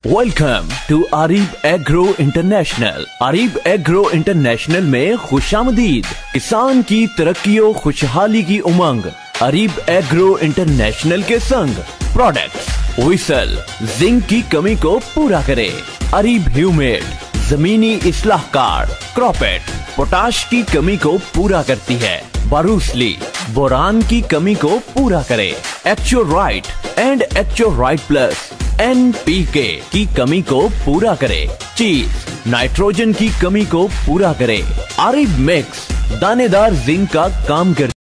Welcome to Areeb agro international. Areeb agro international में खुशामदीद। किसान की तरक्कीओ खुशहाली की उमंग अरीब एग्रो इंटरनेशनल के संग। प्रोडक्ट्स विसल जिंक की कमी को पूरा करे। अरीब ह्यूमेड जमीनी इस्लाहकार। क्रॉपेट पोटाश की कमी को पूरा करती है। बारूसली बोरान की कमी को पूरा करे। एक्चोराइट एंड एक्चोराइट प्लस NPK की कमी को पूरा करे। चीज नाइट्रोजन की कमी को पूरा करे। अरीब मिक्स दानेदार जिंक का काम करती